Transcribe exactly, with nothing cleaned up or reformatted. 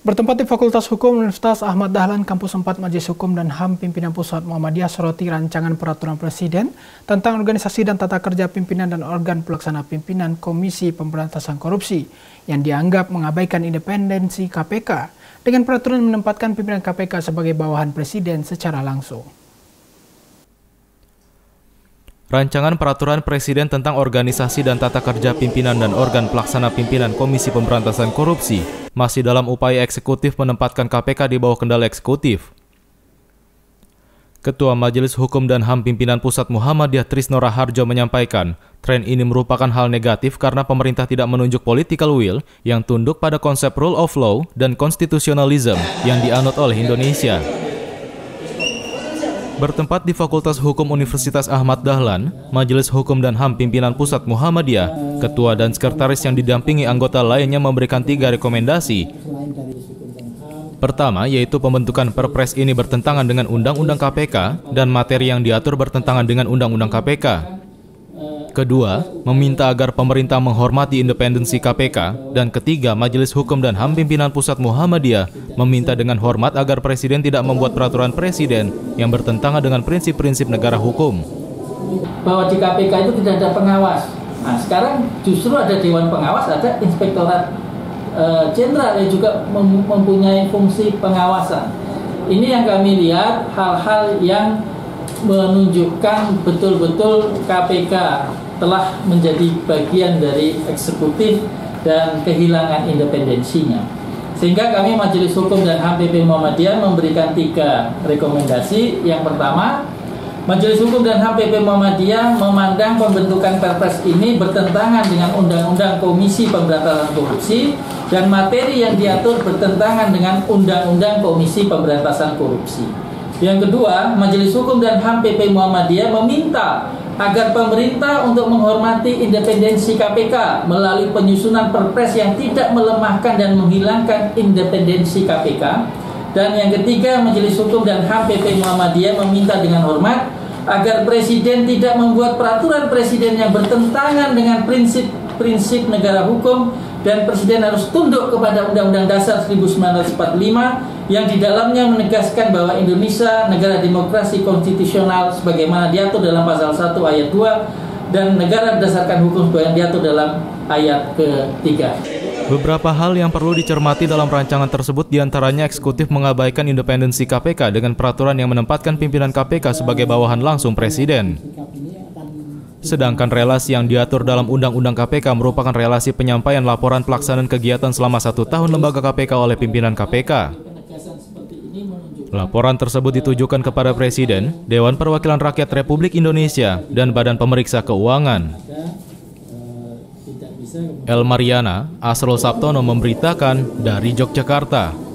Bertempat di Fakultas Hukum Universitas Ahmad Dahlan, Kampus empat Majelis Hukum dan H A M Pimpinan Pusat Muhammadiyah soroti rancangan peraturan Presiden tentang organisasi dan tata kerja pimpinan dan organ pelaksana pimpinan Komisi Pemberantasan Korupsi yang dianggap mengabaikan independensi K P K dengan peraturan menempatkan pimpinan K P K sebagai bawahan Presiden secara langsung. Rancangan Peraturan Presiden tentang Organisasi dan Tata Kerja Pimpinan dan Organ Pelaksana Pimpinan Komisi Pemberantasan Korupsi masih dalam upaya eksekutif menempatkan K P K di bawah kendali eksekutif. Ketua Majelis Hukum dan H A M Pimpinan Pusat Muhammadiyah Trisno Raharjo menyampaikan, tren ini merupakan hal negatif karena pemerintah tidak menunjuk political will yang tunduk pada konsep rule of law dan konstitusionalisme yang dianut oleh Indonesia. Bertempat di Fakultas Hukum Universitas Ahmad Dahlan, Majelis Hukum dan H A M Pimpinan Pusat Muhammadiyah, Ketua dan Sekretaris yang didampingi anggota lainnya memberikan tiga rekomendasi. Pertama, yaitu pembentukan Perpres ini bertentangan dengan Undang-Undang K P K dan materi yang diatur bertentangan dengan Undang-Undang K P K. Kedua, meminta agar pemerintah menghormati independensi K P K. Dan ketiga, Majelis Hukum dan H A M Pimpinan Pusat Muhammadiyah meminta dengan hormat agar Presiden tidak membuat peraturan Presiden yang bertentangan dengan prinsip-prinsip negara hukum. Bahwa di K P K itu tidak ada pengawas. Nah, sekarang justru ada Dewan Pengawas, ada Inspektorat Jenderal yang juga mempunyai fungsi pengawasan. Ini yang kami lihat hal-hal yang menunjukkan betul-betul K P K telah menjadi bagian dari eksekutif dan kehilangan independensinya. Sehingga kami Majelis Hukum dan H A M P P Muhammadiyah memberikan tiga rekomendasi. Yang pertama, Majelis Hukum dan H A M P P Muhammadiyah memandang pembentukan Perpres ini bertentangan dengan Undang-Undang Komisi Pemberantasan Korupsi dan materi yang diatur bertentangan dengan Undang-Undang Komisi Pemberantasan Korupsi. Yang kedua, Majelis Hukum dan H A M P P Muhammadiyah meminta agar pemerintah untuk menghormati independensi K P K melalui penyusunan Perpres yang tidak melemahkan dan menghilangkan independensi K P K. Dan yang ketiga, Majelis Hukum dan H A M P P Muhammadiyah meminta dengan hormat agar Presiden tidak membuat peraturan Presiden yang bertentangan dengan prinsip-prinsip negara hukum dan Presiden harus tunduk kepada Undang-Undang Dasar seribu sembilan ratus empat puluh lima yang di dalamnya menegaskan bahwa Indonesia negara demokrasi konstitusional sebagaimana diatur dalam pasal satu ayat dua dan negara berdasarkan hukum yang diatur dalam ayat ketiga. Beberapa hal yang perlu dicermati dalam rancangan tersebut diantaranya eksekutif mengabaikan independensi K P K dengan peraturan yang menempatkan pimpinan K P K sebagai bawahan langsung Presiden. Sedangkan relasi yang diatur dalam Undang-Undang K P K merupakan relasi penyampaian laporan pelaksanaan kegiatan selama satu tahun lembaga K P K oleh pimpinan K P K. Laporan tersebut ditujukan kepada Presiden, Dewan Perwakilan Rakyat Republik Indonesia, dan Badan Pemeriksa Keuangan. El Mariana, Asrul Sabtono memberitakan dari Yogyakarta.